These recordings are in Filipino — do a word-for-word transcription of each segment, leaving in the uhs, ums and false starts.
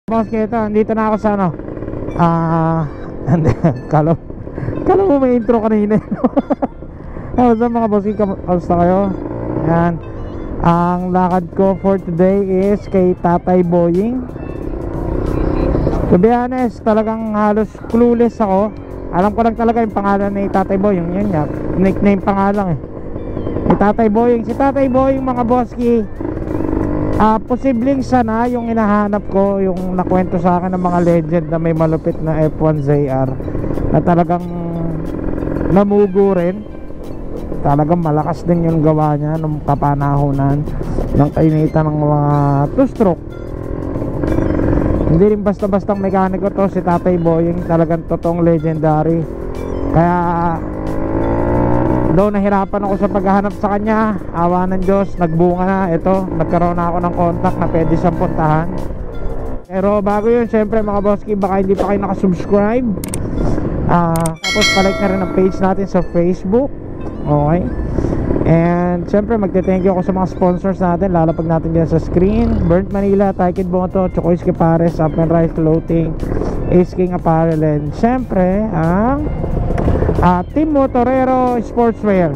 Boss Kito, andito na ako sa ano. Ah, hindi, kalo. Kalo mo may intro kanina. Hello sa mga boss, kamusta kayo? Yan. Ang lakad ko for today is kay Tatay Boying. To be honest, talagang halos clueless ako. Alam ko lang talaga yung pangalan ni Tatay Boying. Yan nga, nickname pangalan eh. Si Tatay Boying. Si Tatay Boying mga boski, uh, posibleng sana yung hinahanap ko, yung nakwento sa akin ng mga legend na may malupit na F one Z R na talagang namugo rin. Talagang malakas din yung gawa niya nung kapanahonan ng kainitan ng mga two stroke. Hindi rin basta-bastang mekaniko to si Tatay Boying, talagang totoong legendary. Kaya though nahirapan ako sa paghahanap sa kanya, awa ng Diyos, nagbunga na. Ito, nagkaroon na ako ng contact na pwede siyang puntahan. Pero bago yun, syempre mga boski, baka hindi pa kayo nakasubscribe, uh, tapos palike na rin ang page natin sa Facebook. Okay. And syempre magte-thank you ako sa mga sponsors natin, lalapag natin dyan sa screen: Burnt Manila, Taikid Boto, Chocoys Kepares, Up and Rise Clothing, Ace King Apparel, and syempre ang uh, Team Motorero Sportswear.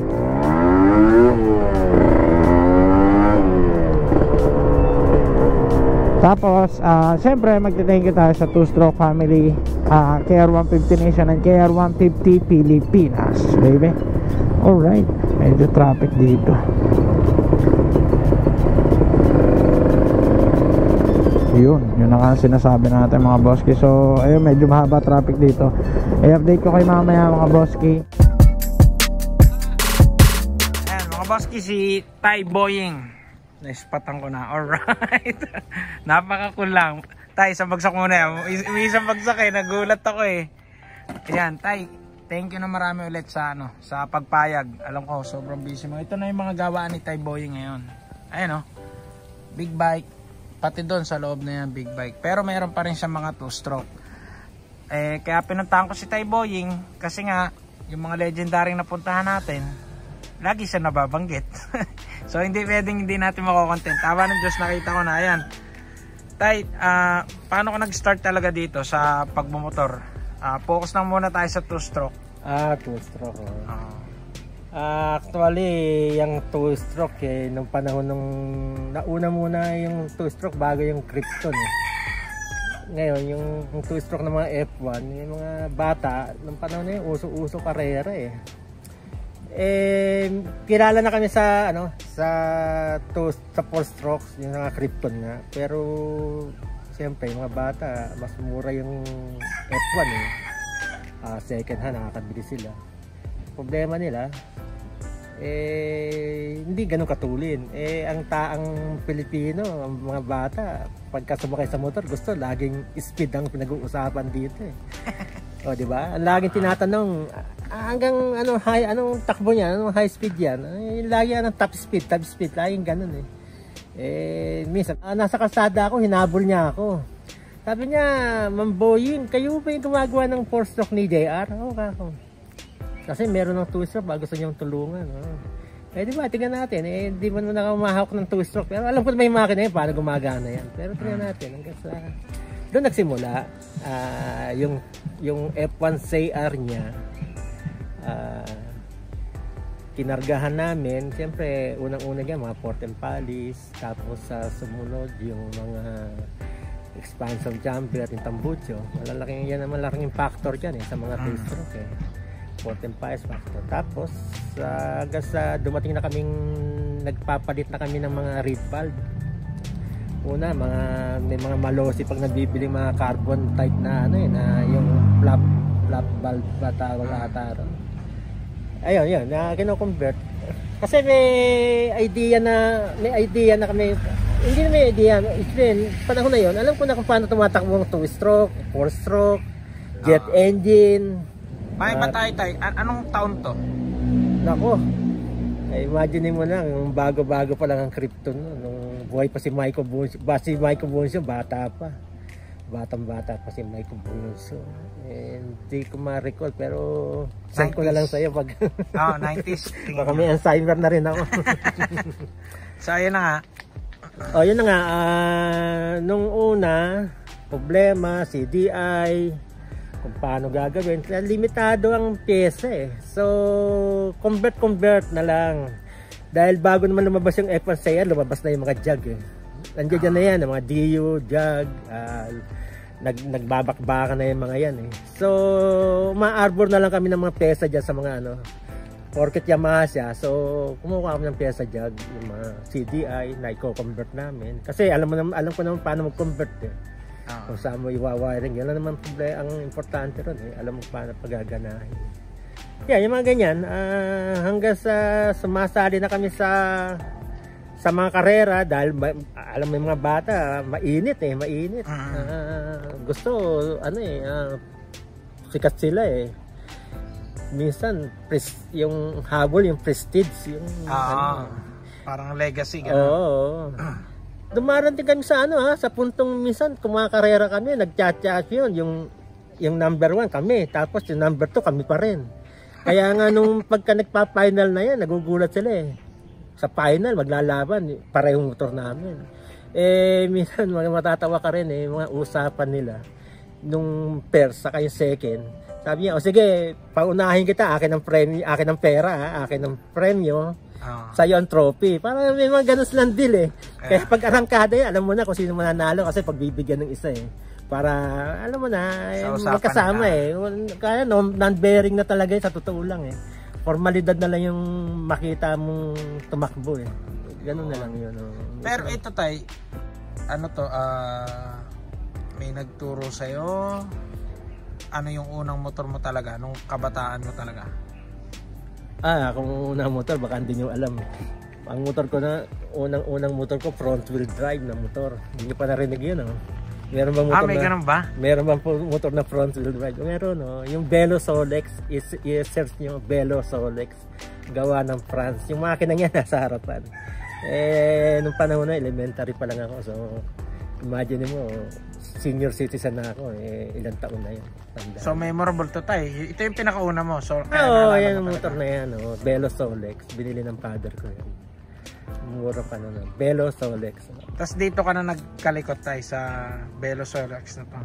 Tapos uh, syempre magte-thank you tayo sa Two Stroke Family, uh, K R one fifty Nation and K R one fifty Pilipinas, baby. Alright, medyo traffic dito. Yun, yun na nga sinasabi natin mga boski. So, ayun, medyo mahaba traffic dito. I-update ko kayo mamaya mga boski. Ayan mga boski, si Tay Boying. Naispatan ko na, alright. Napaka-cool lang. Tay, isang bagsak muna. May isang bagsak eh, nagulat ako eh. Ayan, Tay, thank you na marami ulit sa ano, sa pagpayag. Alam ko sobrang busy mo. Ito na yung mga gawaan ni Tay Boying ngayon. Ayun oh. Big bike. Pati doon sa loob na yan, big bike. Pero mayroon pa rin siya mga two stroke. Eh kaya pinuntahan ko si Tay Boying kasi nga yung mga legendary na puntahan natin, lagi siya nababanggit. So hindi pwedeng hindi natin mako-content. Tawa ng Diyos, nakita ko na. Ayan. Tay, uh, paano ko nag-start talaga dito sa pagmumotor? Uh, focus lang muna tayo sa two stroke. Ah, two stroke. Oh. Uh. Uh, actually, yung two stroke eh, nung panahon nung nauna muna yung two stroke bago yung Krypton eh. Ngayon, yung, yung two stroke ng mga F one, yung mga bata, nung panahon na yung uso-uso karera eh. Eh, kilala na kami sa, ano, sa two, sa four strokes, yung mga Krypton nga. Pero, siyempre, yung mga bata, mas mura yung F one eh. Uh, second hand, nakakabili sila. Problema nila, eh, hindi ganun katulin. Eh, ang taang Pilipino, ang mga bata, pagka sumakay sa motor, gusto laging speed ang pinag-uusapan dito eh. O, di ba? Ang laging tinatanong, hanggang ano, high, anong takbo niya, anong high speed yan? Eh, lagi yan ang top speed, top speed, laging ganun eh. Eh, minsan, ah, nasa kalsada ako, hinabol niya ako. Sabi niya, Ma'am Boying, kayo ba yung gumagawa ng four stroke ni J R? Oo, kako. Kasi meron ng two stroke, bago gusto niyong tulungan. Oh. Eh, di ba, tingnan natin. Eh, di ba naman nakamahawak ng two stroke. Pero alam ko may makina eh, paano gumagana yan. Pero tingnan natin. Hanggang sa... Doon nagsimula, uh, yung, yung F one Z R niya, uh, kinargahan namin. Siyempre, unang-unang yan, mga port and polish. Tapos sa uh, sumunod, yung mga expansion jumper at yung tambucho. Malalaking yan, malaking factor dyan eh, sa mga two stroke eh. Port and polish factor. Tapos, uh, hanggang sa dumating na kaming nagpapalit na kami ng mga reed valve. Una, mga, may mga malosi pag nabibili mga carbon type na ano eh, na yung flap, flap valve ba tawag ata. Ayun, yun, na kino-convert. Kasi may idea na, may idea na kami, hindi na may idea, explain, panahon na yun, alam ko na kung paano tumatakbo ang two stroke, four stroke, jet uh, engine. May uh, patay tayo, An anong taon to? Nako, eh, imagine mo lang, yung bago-bago pa lang ang Krypton, no? Nung buhay pa si Michael Bunso, ba si Michael Bunso, bata pa. Batang-bata pa si Michael Bunso. Eh, hindi ko ma-recall, pero send ko na lang sa'yo pag... Oh, nineties. Baka may Alzheimer na rin ako. So, ayun na nga. Oh, yun na nga. Uh, nung una, problema, C D I, kung paano gagawin. Kaya limitado ang pyesa eh. So, convert-convert na lang. Dahil bago naman lumabas yung F one C R, lumabas na yung mga jug eh. Nandiyan dyan na yan, yung mga D U, jug, uh, nag, nagbabakbakan na yung mga yan eh. So, ma-arbor na lang kami ng mga pyesa dyan sa mga ano, porket Yamaha siya. So, kumukuha kami ng pyesa jug, yung mga C D I na i-convert namin. Kasi alam mo naman, alam ko naman paano mag-convert eh. Uh-huh. Kung saan mo iwa-wiring, yun lang naman problema. Ang importante ron eh, alam mo paano pagaganahin. Yeah, yung mga ganyan, uh, hanggang sa sumasali na kami sa sa mga karera dahil ma, alam mo yung mga bata, mainit eh, mainit. Uh-huh. Uh, gusto, ano eh, uh, sikat sila eh. Minsan, pres, yung habol, yung prestige, yung ah, ano, parang legacy. Oo. Oh, dumarating kami sa ano ha, sa puntong minsan kumakarera kami, nagchat-chat yun, yung, yung number one kami, tapos yung number two kami pa rin. Kaya nga nung pagka nagpa-final na yan, nagugulat sila eh. Sa final, maglalaban, parehong motor namin. Eh, minsan matatawa ka rin eh, mga usapan nila. Nung first, saka yung second, sabi niya, o sige, paunahin kita, akin ang premyo, akin ang pera, ha? Akin ang premyo. Oh. Sa'yo ang trophy. Parang may mga ganun silang deal eh. Kaya pag arangkada yan, alam mo na kung sino mananalo kasi pagbibigyan ng isa eh. Para, alam mo na, eh, magkasama eh. Kaya no, non-bearing na talaga eh, sa totoo lang eh. Formalidad na lang yung makita mong tumakbo eh. Ganun oh. na lang yun. Oh. Pero ito tay, ano to, uh, may nagturo sa'yo, ano yung unang motor mo talaga, nung kabataan mo talaga? Ah, kung unang motor, baka hindi nyo alam. Ang motor ko na, unang-unang motor ko, front wheel drive na motor. Hindi nyo pa narinig yun, oh. Meron bang motor ah, may na, ganun ba? Meron bang motor na front wheel drive? Meron, oh. Yung Velo Solex, i-search nyo, Velo Solex. Gawa ng France. Yung makina niya nasa harapan. Eh, nung panahon na, elementary pa lang ako. So, imagine mo, senior citizen na ako. Eh, ilang taon na yun. Tanda. So, memorable to tayo. Ito yung pinakauna mo. So, oo, oh, yan ang motor na yan. Oh. Velo Solex. Binili ng father ko yan. Mura pa na na. Velo Solex. Tapos dito ka na nagkalikot tayo sa Velo Solex na to?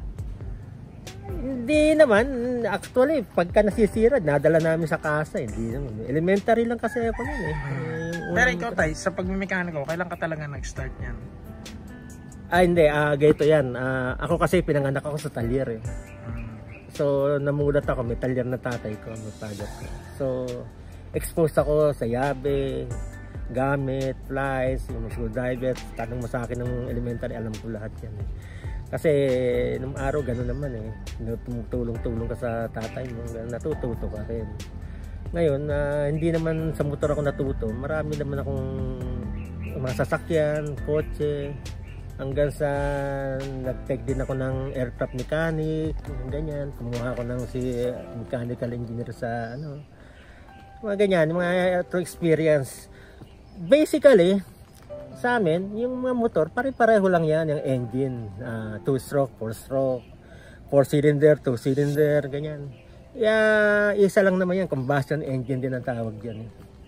Hindi naman. Actually, pagka nasisira, nadala namin sa kasa. Hindi naman. Elementary lang kasi ako nun eh. Hmm. Pero ikaw tayo, sa pagmimekaniko, kailan ka talaga nag-start niyan? Ah, hindi. Ah, ganito yan. Ah, ako kasi pinanganak ako sa talyer eh. Hmm. So, namulat ako. May talyer na tatay ko. May father ko. So, exposed ako sa yabe, gamit, flies, yung screwdriver. Tanong mo sa akin ng elementary, alam ko lahat yan eh. Kasi nung araw gano'n naman eh, tumutulong-tulong ka sa tatay mo, natututo ka rin. Ngayon, uh, hindi naman sa motor ako natuto, marami naman akong mga sasakyan, kotse, hanggang sa nag-take din ako ng aircraft mechanic, ganyan, kumuha ako ng si mechanical engineer sa ano, mga ganyan, mga true experience. Basically, sa amin, yung mga motor, pare-pareho lang yan, yung engine, uh, two stroke, four stroke, four cylinder, two cylinder, ganyan. Yeah, isa lang naman yan, combustion engine din ang tawag dyan.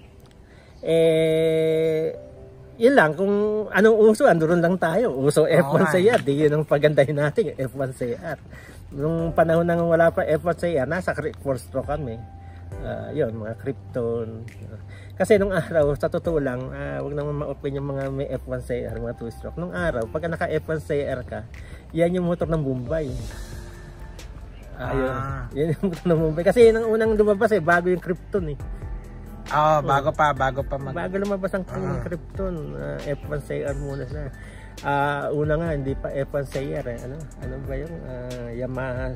Eh, yun lang, kung anong uso, andoon lang tayo. Uso F one C R, di yun ang pagandahin natin, F one C R. Nung panahon nang wala pa F one C R, nasa four stroke kami. Uh, yun, mga Krypton. Kasi nung araw, sa totoo lang, uh, wag naman ma-open yung mga may F one C R, mga two stroke. Nung araw, pag naka F one C R ka, yan yung motor ng Bombay. Uh, ah. Yun, yan yung motor ng Bombay. Kasi yun ang unang lumabas eh, bago yung Krypton eh. Oo, oh, bago pa, bago pa mag... Bago lumabas ang uh. Krypton, uh, F one C R muna na. Uh, una nga, hindi pa F one C R eh. Ano, ano ba yung uh, Yamaha?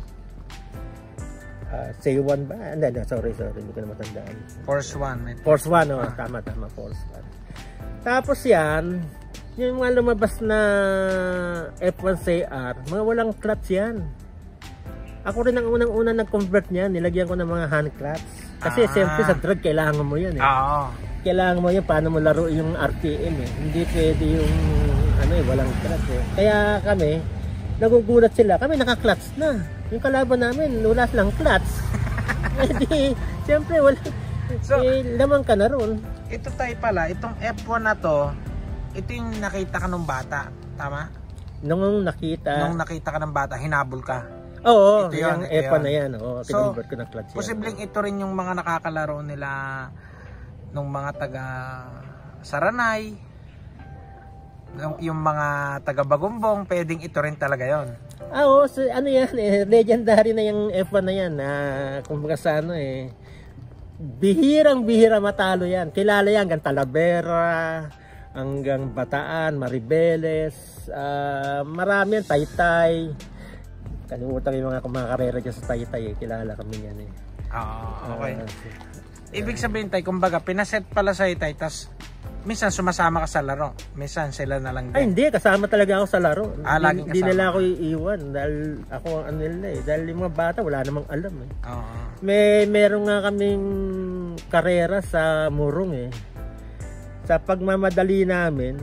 Uh, C one ba? Hindi, no, sorry, sorry, hindi ko na matandaan. Force one. Force one, oh, ah. tama, tama, Force one. Tapos yan, yung mga lumabas na F one C R, mga walang clutch yan. Ako rin ang unang-unang nag-convert niyan, nilagyan ko ng mga hand clutch. Kasi ah. siyempre sa drag, kailangan mo yan eh. Ah. Kailangan mo yan, paano mo laro yung R P M eh. Hindi pwede yung, ano eh, walang clutch eh. Kaya kami, nagugulat sila, kami naka-clutch na. Yung kalaban namin, wala silang clutch. Eh di, siyempre, wala. So, eh, lamang ka na ron. Ito tayo pala, itong F one na to, ito yung nakita ka nung bata, tama? Nung nakita, Nung nakita ka ng bata, hinabol ka. oo, ito yun, yung ito F one yun. na yan, oo, So, kinonvert ko na clutch yan. Posibleng ito rin yung mga nakakalaro nila nung mga taga Saranay, yung, yung mga taga Bagumbong, pwedeng ito rin talaga yon. Ah, oo, so, ano yan eh, legendary na yung F one na yan, na kumbaga sa ano eh, bihirang bihira matalo yan. Kilala yan hanggang Talavera, hanggang Bataan, Maribeles, uh, marami yan, Taytay. Kalimutan ko yung mga kumakarera dyan sa Taytay eh, kilala kami yan eh. Ah, okay. Ah, Ibig sabihin tay, kumbaga pinaset pala sa'yo tay, tas minsan sumasama ka sa laro, minsan sila na lang din. ay hindi, kasama talaga ako sa laro. Ah, laging Hindi kasama. nila ako iiwan dahil ako ang ano nila eh. Dahil yung mga bata wala namang alam eh. Oo. May meron nga kaming karera sa Murong eh. Sa pagmamadali namin,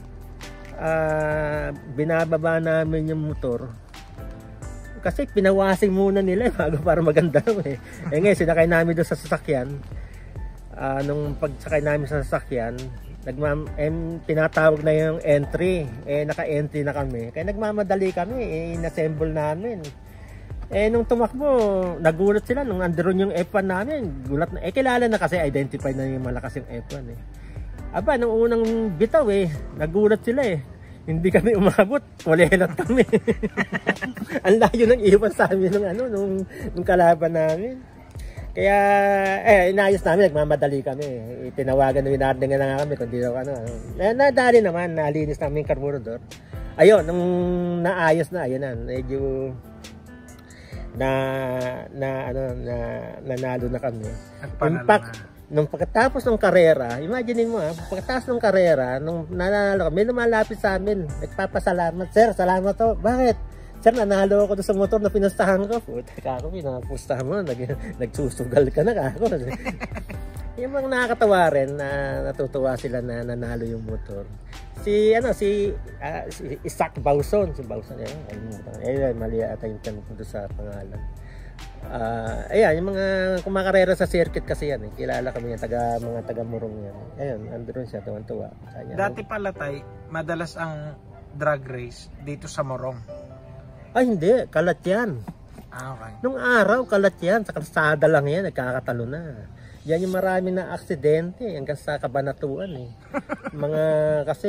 ah binababa namin yung motor. Kasi pinawasing muna nila eh, bago para maganda eh. Eh ngayon, sinakay namin doon sa sasakyan. Ah, nung pagsakay namin sa sasakyan, nagmam em, tinatawag na yung entry. Eh, naka-entry na kami. Kaya nagmamadali kami, eh, in-assemble namin. Eh, nung tumakbo, nagulat sila nung andoon yung F one namin. Gulat na. Eh, kilala na kasi, identify na yung malakas yung F one eh. Aba, nung unang bitaw eh, nagulat sila eh. Hindi kami umabot, kulelat kami. Ang layo ng iwan sa amin nung, ano, nung, nung kalaban namin. Kaya, eh, inayos namin, nagmamadali kami. Tinawagan na winardingan na nga kami, kundi daw ano. Na, nadali naman, nalinis namin yung carburetor. Ayun, nung naayos na, ayun na, medyo na, na, ano, na, nanalo na kami. Nagpanalo Impact, na. nung pagkatapos ng karera, imagine mo ha, pagkatapos ng karera, nung nanalo kami, may lumalapit sa amin, nagpapasalamat, sir, salamat to. Bakit? Sir, nanalo ako doon sa motor na pinustahan ko. Puta ka ako, pinapustahan mo, nag, nagsusugal ka na ako. Yung mga nakakatawa rin na natutuwa sila na nanalo yung motor. Si, ano, si, uh, si Isaac Bauson, si Bauson, yan, ayun, mali ata yung tanong ko doon sa pangalan. Ah, uh, ayan, yung mga kumakarera sa circuit kasi yan, eh. Kilala kami yan, taga, mga taga Murong yan. Ayun, andun siya, tuwan-tuwa. Kanya, Dati pala tay, madalas ang drag race dito sa Morong. ay, hindi, kalat yan. Ah, okay. Nung araw, kalat yan, sa kalsada lang yan, nagkakatalo na. Yan yung marami na aksidente, hanggang sa Kabanatuan eh. Mga, kasi,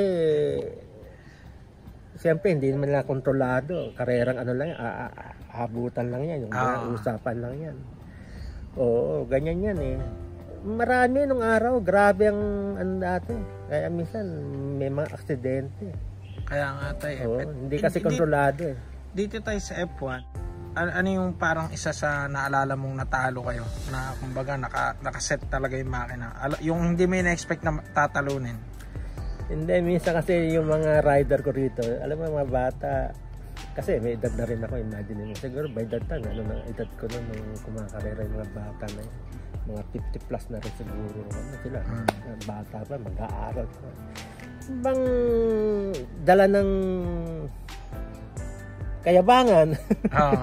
siyempre, hindi naman nila kontrolado. Karerang ano lang yan, a- a- habutan lang yan, yung Ah. usapan lang yan. Oo, ganyan yan eh. Marami nung araw, grabe ang ano dati. Kaya minsan, may mga aksidente. Kaya nga tay, Oo, eh, hindi kasi di- kontrolado eh. dito tayo sa F one, ano, ano yung parang isa sa naalala mong natalo kayo na kumbaga naka, nakaset talaga yung makina, Al- yung hindi mo na-expect na tatalunin? Hindi, minsan kasi yung mga rider ko rito, alam mo mga bata, kasi may edad na rin ako, imagine mo. Siguro by that time, ano na edad ko nun, nung kumakarera yung mga bata na yun. Mga fifty plus na rin siguro. Ano sila, Hmm. bata pa, mag-aaral pa. Bang dala ng kayabangan. Oo.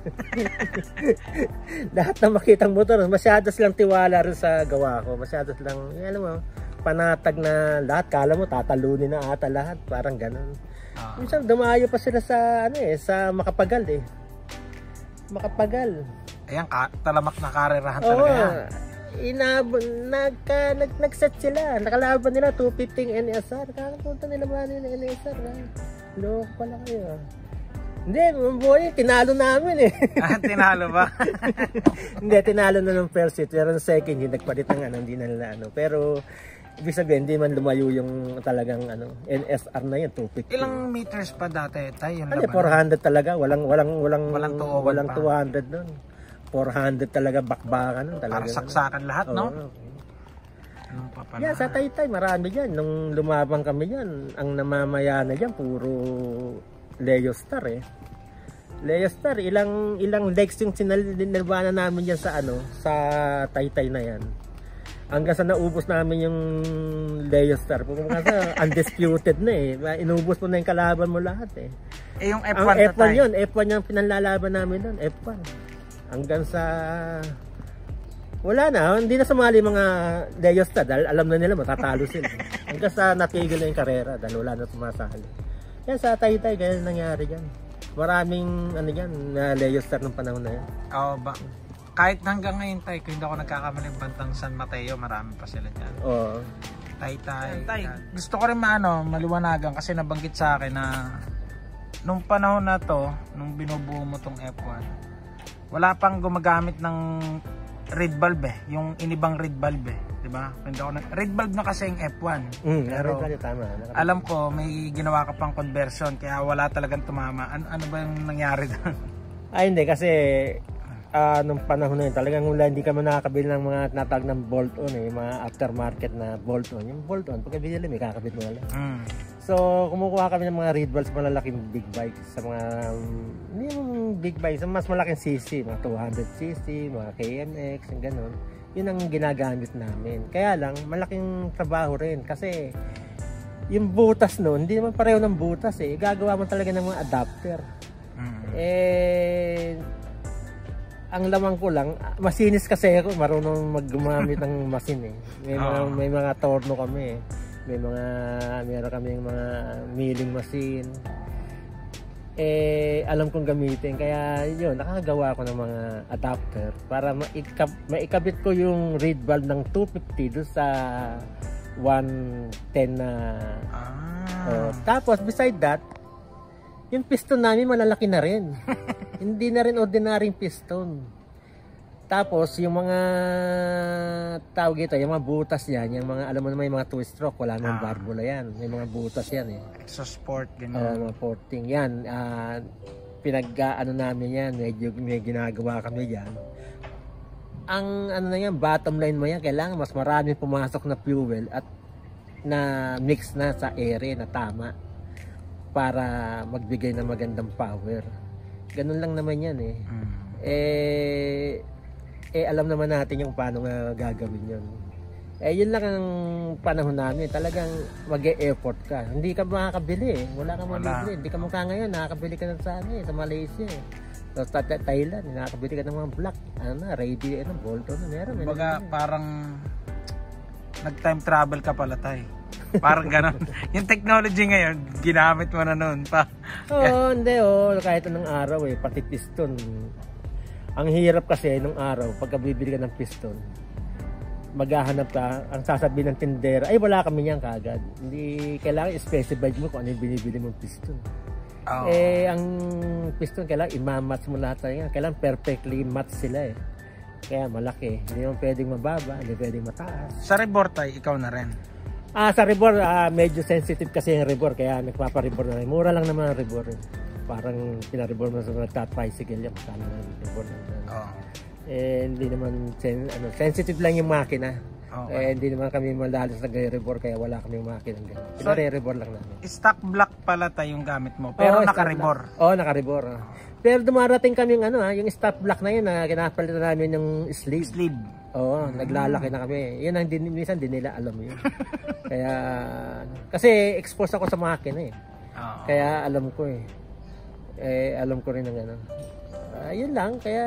Lahat na makitang motor, masyado silang tiwala rin sa gawa ko. Masyado silang, eh, alam mo, panatag na lahat. Kala mo, tatalunin na ata lahat. Parang ganun. Ah. Minsan, dumayo pa sila sa, ano eh, sa Makapagal eh. Makapagal. Ayan, ka, talamak na karerahan Oo. talaga yan. Inabot, nagka, nag, nag-set sila. Nakalaban nila, two fifty N S R. Kakapunta nila ba nila N S R? Ha? Loko pala kayo. Hindi, boy, tinalo namin eh. Ah, tinalo ba? Hindi, tinalo na ng first seat. Pero ng second, hindi nagpalit ng ano, hindi na nila ano. Pero, ibig sabihin, hindi man lumayo yung talagang ano, N S R na yun, two fifty. Ilang meters pa dati tayo yung Ano, laban? four hundred talaga. Walang, walang, walang, Walang two oh one walang pa. two hundred nun. four hundred talaga, bakbakan nun. Talaga, Para saksakan lahat, no? Oo. Anong pa pala? Yan, sa Taytay, marami dyan. Nung lumabang kami dyan, ang namamayana dyan, puro Leo Star eh. Leo Star, ilang ilang legs yung sinalibana namin dyan sa ano, sa Taytay na yan. Hanggang sa naubos namin yung Leo Star. Kung sa undisputed na eh. Inubos mo na yung kalaban mo lahat eh. Eh, yung F Ang one F one tatay. yun, F one yung pinanlalaban namin doon, F one. Hanggang sa wala na, hindi na sumali mga Leo Star dahil alam na nila matatalo sila. Hanggang sa natigil na yung karera dahil wala na sumasali. Kaya sa Taytay, ganyan nangyari dyan. Maraming ano yan, na Leo Star ng panahon na yan. Oo ba? Kahit hanggang ngayon tay, kung hindi ako nagkakamali bantang San Mateo, marami pa sila dyan. Oo. Taytay. Tay, gusto ko rin maano, maliwanagan kasi nabanggit sa akin na nung panahon na to, nung binubuo mo tong F one, wala pang gumagamit ng red bulb eh, yung inibang red bulb eh, di ba? Red bulb na kasi yung F one. Mm, pero red bulb, tama. Alam ko may ginawa ka pang conversion kaya wala talagang tumama. Ano, ano ba yung nangyari doon? Ay hindi kasi uh, nung panahon na yun talagang wala, hindi ka man nakakabili ng mga natag ng bolt-on eh, yung mga aftermarket na bolt-on. Yung bolt-on, pagka binili may kakabit mo lang. Mm. So kumukuha kami ng mga red bulbs, malalaking big bikes sa mga, um, hindi yung big bikes, mas malaking C C, mga two hundred C C, mga K N X, yung ganun. Yun ang ginagamit namin. Kaya lang, malaking trabaho rin kasi yung butas noon, hindi naman pareho ng butas eh. Gagawa mo talaga ng mga adapter. Mm. Eh, ang lamang ko lang, masinis kasi ako, marunong maggumamit ng machine eh. May mga, oh. may mga torno kami eh. May mga, meron kami yung mga milling machine. Eh, alam kong gamitin. Kaya yun, nakagawa ko ng mga adapter para maikab maikabit ko yung red bulb ng two fifty doon sa one ten na. Ah. Oh, tapos, beside that, yung piston namin malalaki na rin. Hindi na rin ordinaryong piston. Tapos, yung mga tawag ito, yung mga butas yan, yung mga, alam mo naman yung mga two-stroke, wala namang ah. barbula yan. May mga butas yan eh. Sa sport, ganyan. Oo, uh, mga porting yan. Uh, pinag-ano namin yan, medyo may ginagawa kami yan. Ang ano na yan, bottom line mo yan, kailangan mas maraming pumasok na fuel at na mix na sa ere na tama para magbigay ng magandang power. Ganun lang naman yan eh. Mm. Eh, eh alam naman natin yung paano nga gagawin yun. Eh yun lang ang panahon namin. Talagang mag-e-effort ka. Hindi ka makakabili eh. Wala kang mabibili. Hindi ka mukha ngayon. Nakakabili ka na sa, ano, eh, sa Malaysia eh. So, sa Thailand, nakakabili ka ng mga black. Ano na, radio, ano, Bolton na meron. Kumbaga parang nag-time travel ka pala tay. Parang gano'n. Yung technology ngayon, ginamit mo na noon pa. Oo, oh, hindi oh. Kahit anong araw eh, pati piston. Ang hirap kasi nung araw, pagka bibili ka ng piston, maghahanap ka, ang sasabihin ng tindera, ay wala kami niyan kagad. Hindi, kailangan i-specify mo kung ano yung binibili mong piston. Oh. Eh, ang piston, kailangan i-match mo lahat yan. Kailangan perfectly match sila eh. Kaya malaki. Hindi naman pwedeng mababa, hindi pwedeng mataas. Sa rebor tay, ikaw na rin? Ah, sa rebor, ah, medyo sensitive kasi yung rebor, kaya nagpapa-rebor na rin. Mura lang naman ang rebor eh. Parang pinarebor mo sa mga tricycle yan, magkano na rebor na. Oh. Eh, hindi naman, sen ano, sensitive lang yung makina. Okay. Eh, hindi naman kami malalas na rebor, kaya wala kami makina. So, pinare-rebor lang namin. Stock block pala tayo yung gamit mo, pero oh, naka-rebor? Oo, oh, naka-rebor. Oh. Pero dumarating kami yung, ano, yung stock block na yun, na kinapalitan namin yung sleeve. Sleeve? Oo, mm. naglalaki na kami. Yun ang din, minsan din nila alam yun. Kaya, kasi exposed ako sa makina eh. Oh. Kaya alam ko eh. Eh, alam ko rin ng ano. Uh, yun lang, kaya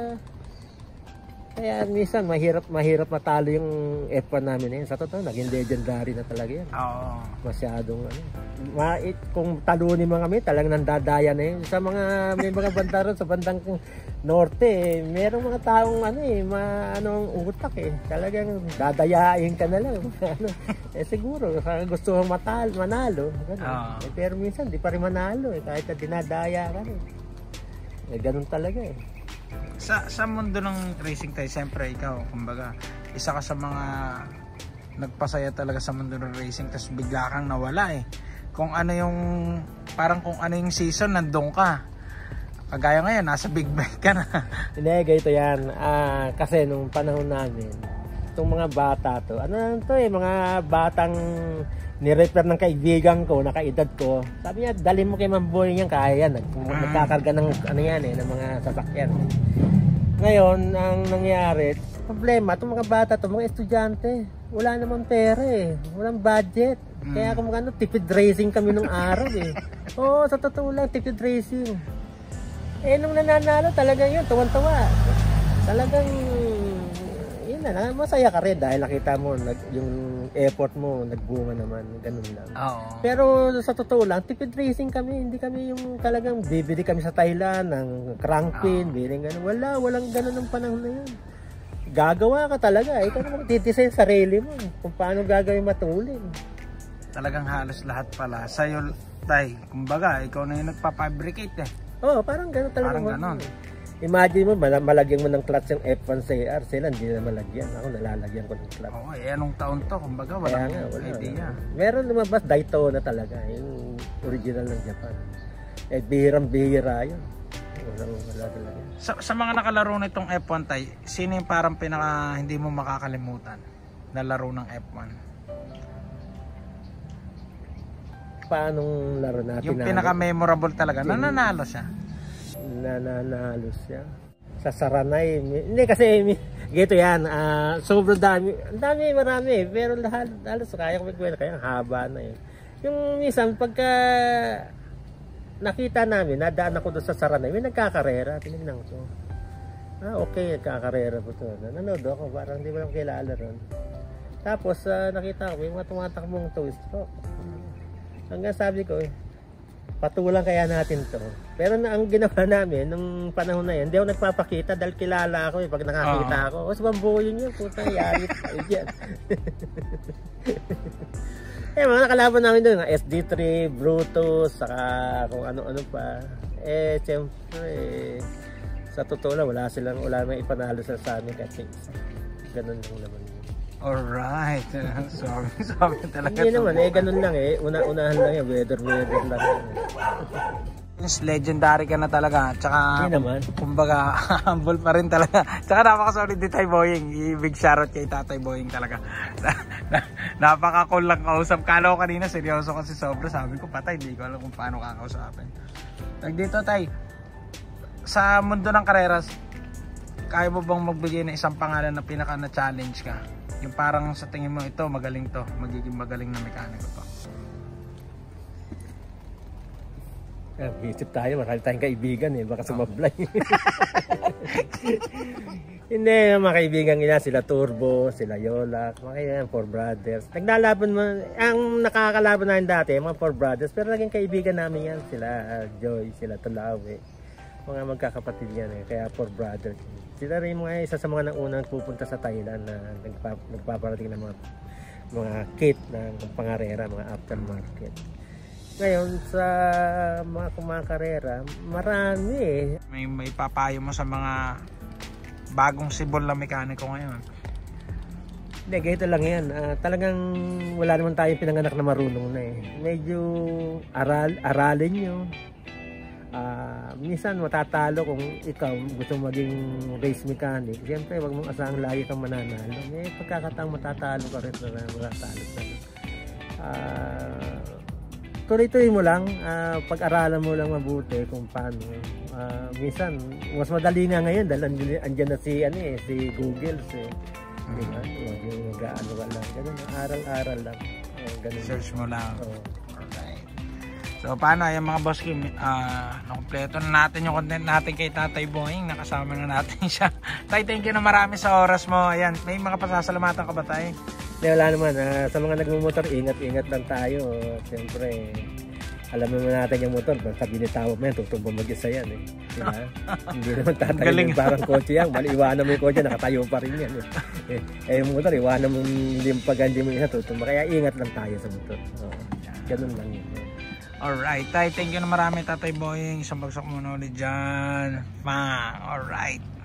kaya minsan mahirap mahirap matalo yung F one namin eh. Sa totoo, naging legendary na talaga yan. Oo. Masyadong ano. Ma kung talunin mo kami, talagang nandadaya na yun. Sa mga may mga banda ron sa bandang norte, eh, merong mga taong ano eh, ma anong utak eh. Talagang dadayain ka na lang. Ano, eh siguro gusto mong matalo, manalo, ganun. Eh, pero minsan di pa rin manalo eh, kahit na dinadaya ka eh. Eh ganun talaga eh. Sa, sa mundo ng racing tayo, siyempre ikaw, kumbaga, isa ka sa mga nagpasaya talaga sa mundo ng racing, tapos bigla kang nawala eh. Kung ano yung, parang kung ano yung season, nandun ka. Kagaya ngayon, nasa big bike ka na. Hindi, ganito yan. Ah, kasi nung panahon namin, itong mga bata to, ano lang to eh, mga batang ni-repair ng kaibigan ko, nakaedad ko. Sabi niya, dali mo kay Mamboy yan, kaya yan. Nag nagkakarga ng ano yan eh, ng mga sasakyan. Ngayon, ang nangyari, problema, itong mga bata to, mga estudyante, wala namang pera eh, walang budget. Mm. Kaya kung ano, tipid racing kami nung araw eh. Oo, sa totoo lang, tipid racing. Eh, nung nananalo, talagang yun, tuwan-tuwa. Talagang, yun yun na, masaya ka rin dahil nakita mo nag, yung effort mo nagbunga naman, ganun lang. Oo. Pero sa totoo lang, tipid racing kami, hindi kami yung talagang bibili kami sa Thailand ng crank pin, biling ganun. Wala, walang ganun ng panahon na yun. Gagawa ka talaga, ikaw naman titisin sarili mo kung paano gagawin matulin. Talagang halos lahat pala sa'yo, tay, kumbaga, ikaw na yung nagpapabricate eh. Oo, oh, parang ganun talaga. Parang ganun. Imagine mo, malagyan mo ng clutch yung F one C R, sila hindi na malagyan. Ako nalalagyan ko ng clutch. Oo, eh anong taon to? Kumbaga, walang nga, wala, idea. Wala. Meron lumabas, Daytona talaga, yung original ng Japan. Eh, bihirang-bihira yun. Walang wala talaga. Sa, sa mga nakalaro na itong F one, tay, sino yung parang pinaka hindi mo makakalimutan na laro ng F one? Paanong laro natin? Yung pinaka-memorable talaga, nananalo siya. Nananalo siya sa Saranay. Hindi kasi gito yan, uh, sobrang dami, ang dami, marami, pero lahat halos kaya ko magkwento, kaya haba na yun. Yung minsan pagka nakita namin, nadaan ako doon sa Saranay, may nagkakarera, tinignan ko. Ah, okay, nagkakarera po to. Nanonood ako, parang hindi mo lang kilala ron. Tapos uh, nakita ko, may mga tumatakbong two-stroke. Hanggang sabi ko, eh, patulang kaya natin to. Pero na, ang ginawa namin nung panahon na yan, hindi ako nagpapakita dahil kilala ako eh. Pag nakakita uh -huh. ako, o sa bambuyin yun, puta yari tayo dyan. Eh, mga nakalaban namin doon, S D three, Brutus, saka kung ano-ano pa. Eh, siyempre, eh, sa totoo lang, wala silang, wala nang ipanalo sa sa amin kasi ganun lang naman. Alright. Sorry, sorry talaga. Hindi naman, eh, ganun lang eh. Una-unahan lang yan, weather-weather lang yan. Yes, legendary ka na talaga. Tsaka, hindi naman. Kumbaga, humble pa rin talaga. Tsaka napaka-solid ni Tay Boying. I-big shoutout kay Tatay Boying talaga. Napaka-cool lang kausap. Kala ko kanina, seryoso kasi sobra. Sabi ko, patay, hindi ko alam kung paano kakausapin. Tag dito, Tay. Sa mundo ng kareras, kaya mo bang magbigay ng isang pangalan na pinaka na-challenge ka? Yung parang sa tingin mo ito, magaling to, magiging magaling na mekaniko to. Eh, isip tayo, marami tayong kaibigan eh, baka sumablay. Hindi, mga kaibigan nila, sila Turbo, sila Yolak, mga kaibigan, Four Brothers. Naglalaban mo, ang nakakalaban namin dati, mga Four Brothers, pero naging kaibigan namin yan, sila uh, Joy, sila Tulawe. Mga magkakapatid yan eh, kaya Four Brothers. Sila rin mga isa sa mga naunang pupunta sa Thailand na nagpa, nagpaparating ng mga mga kit ng pangarera, mga aftermarket. Ngayon sa mga kumakarera, marami eh. May may papayo mo sa mga bagong sibol na mekaniko ngayon? Hindi, ganito lang yan. Uh, talagang wala naman tayong pinanganak na marunong na eh. Medyo aral, aralin nyo. Uh, minsan matatalo kung ikaw gusto maging race mechanic. Siyempre wag mong asahang lagi kang mananalo. May pagkakataong matatalo ka rin na matatalo ka. Uh, tuloy-tuloy mo lang, uh, pag-aralan mo lang mabuti kung paano. Uh, minsan mas madali nga ngayon dahil andyan na si, ano, eh, si Google eh. Diba? Yung mag-ano ka lang. Ganun, aral-aral lang. Uh, ganun. Search mo lang. Oh. So paano yung mga boss Kim, uh, nakumpleto na natin yung content natin kay Tatay Boying, nakasama na natin siya. Tay, thank you na marami sa oras mo. Ayan, may mga pasasalamatan ka ba, Tay? Hindi, wala naman. Uh, sa mga nagmumotor, ingat-ingat lang tayo. Siyempre, alam naman natin yung motor, pag binitawa mo yan, tutumbang mag-isa yan eh. Diba? Hindi naman tatayo yung parang kotse yan. Bali, iwanan mo yung kotse, nakatayo pa rin yan eh. Eh, eh yung motor, iwanan mo yung pag hindi mo yan, tutumbang. Kaya ingat lang tayo sa motor. Oh, ganun lang yun. Alright, Tay, thank you na marami, Tatay Boying. Isang bagsak muna ulit dyan. Bang! Alright.